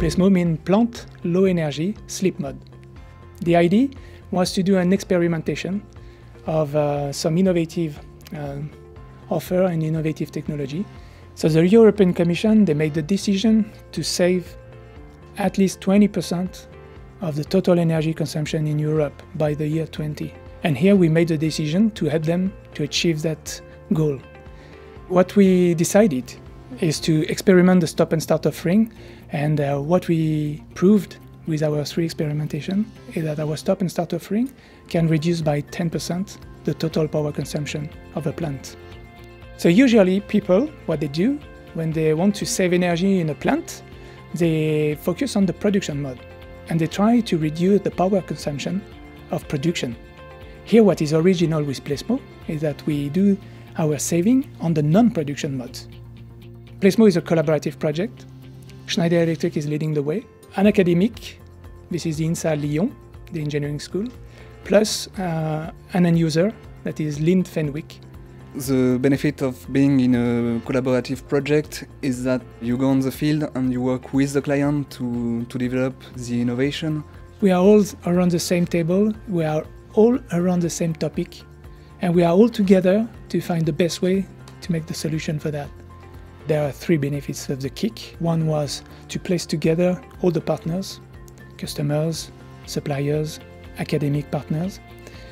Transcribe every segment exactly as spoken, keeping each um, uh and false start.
Plesmo means Plant Low Energy Sleep Mode. The idea was to do an experimentation of uh, some innovative uh, offer and innovative technology. So the European Commission, they made the decision to save at least twenty percent of the total energy consumption in Europe by the year twenty. And here we made the decision to help them to achieve that goal. What we decided is to experiment the stop and start offering, and uh, what we proved with our three experimentation is that our stop and start offering can reduce by ten percent the total power consumption of a plant. So usually people, what they do when they want to save energy in a plant, they focus on the production mode and they try to reduce the power consumption of production. Here what is original with Plesmo is that we do our saving on the non-production modes. Plesmo is a collaborative project. Schneider Electric is leading the way. An academic, this is the INSA Lyon, the engineering school, plus uh, an end user, that is Lynn Fenwick. The benefit of being in a collaborative project is that you go on the field and you work with the client to, to develop the innovation. We are all around the same table, we are all around the same topic, and we are all together to find the best way to make the solution for that. There are three benefits of the kick. One was to place together all the partners, customers, suppliers, academic partners.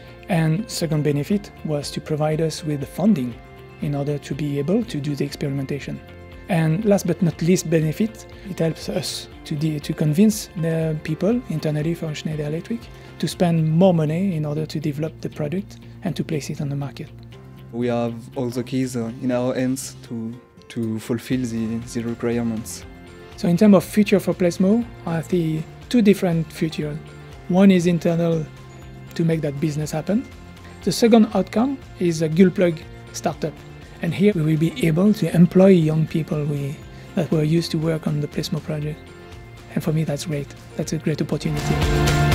And second benefit was to provide us with the funding in order to be able to do the experimentation. And last but not least benefit, it helps us to, de to convince the people internally for Schneider Electric to spend more money in order to develop the product and to place it on the market. We have all the keys uh, in our hands to, to fulfill the, the requirements. So in terms of future for Plesmo, I see two different futures. One is internal to make that business happen. The second outcome is a Gullplug startup. And here we will be able to employ young people we, that were used to work on the Plesmo project. And for me, that's great. That's a great opportunity.